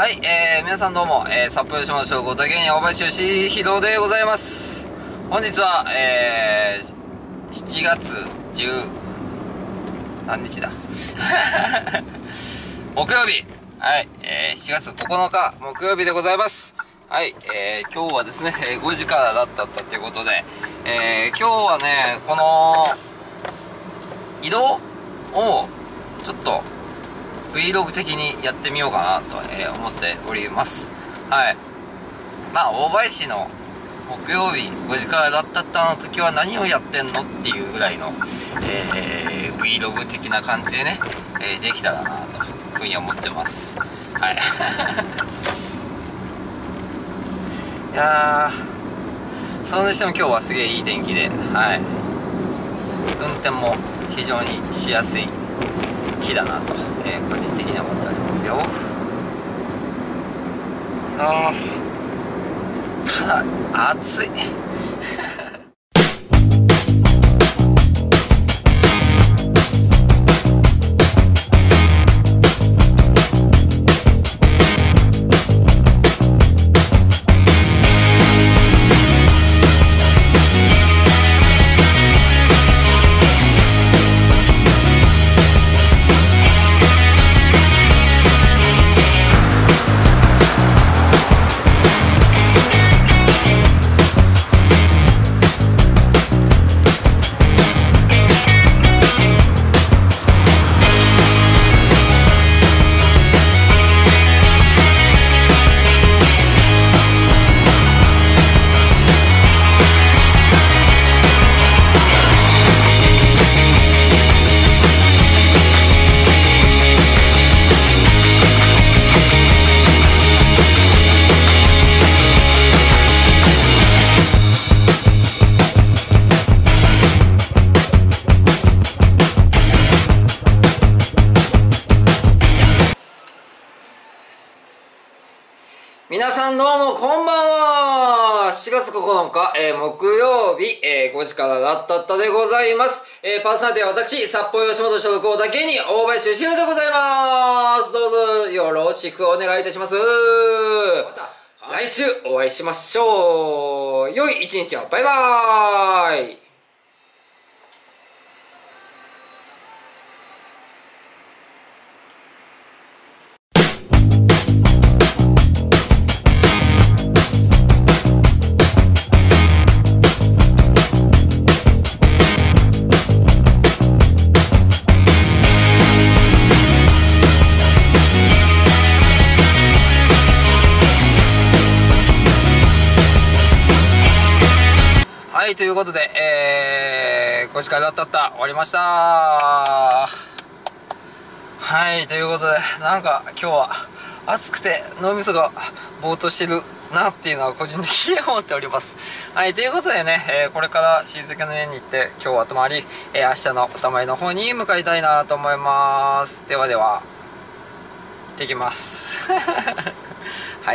はい、皆さんどうも、札幌吉本商工大芸人大林義弘でございます。本日は、7月10何日だ木曜日、はい、7月9日木曜日でございます。はい、今日はですね、5時からだったということで、今日はね、この移動をちょっとVlog 的にやってみようかなと、思っております。はい。まあ、大林の木曜日5時からだったの時は何をやってんのっていうぐらいの、Vlog 的な感じでね、できたらなというふうに思ってます。はい。いやー、それにしても今日はすげえいい天気で、はい。運転も非常にしやすい日だなと、個人的には思っておりますよ。さあ、ただ暑い皆さんどうもこんばんは。7月9日、木曜日、5時からだったでございます。パーソナリティは私、札幌吉本所属だけに大林義弘でございます。どうぞよろしくお願いいたします。また来週お会いしましょう。良い一日を。バイバーイ。はい、ということで、5時からだった終わりました。はい、ということで、なんか今日は暑くて脳みそがぼーっとしてるなっていうのは個人的に思っております。はい、ということでね、これから親戚の家に行って今日は泊まり、明日のお泊まりの方に向かいたいなと思います。ではでは、行ってきます。はい。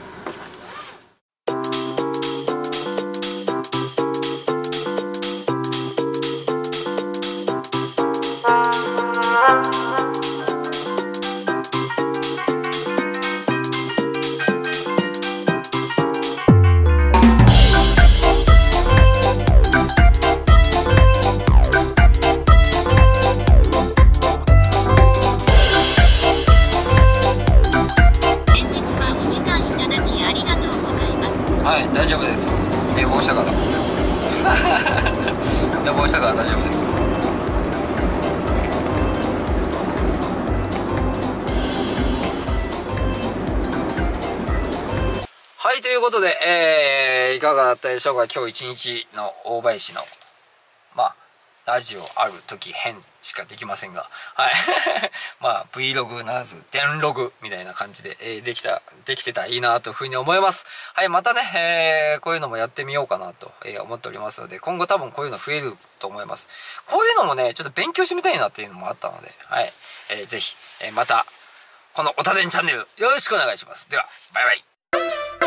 はい、大丈夫です。寝坊したから寝坊したから大丈夫です。はい、ということで、いかがだったでしょうか。今日一日の大林のラジオある時編しかできませんが、はいVlog ならず電ログみたいな感じで、できてたらいいなというふうに思います。はい、またね、こういうのもやってみようかなと、思っておりますので、今後多分こういうの増えると思います。こういうのもねちょっと勉強してみたいなっていうのもあったので、はい、ぜひ、またこのおたでんチャンネルよろしくお願いします。ではバイバイ。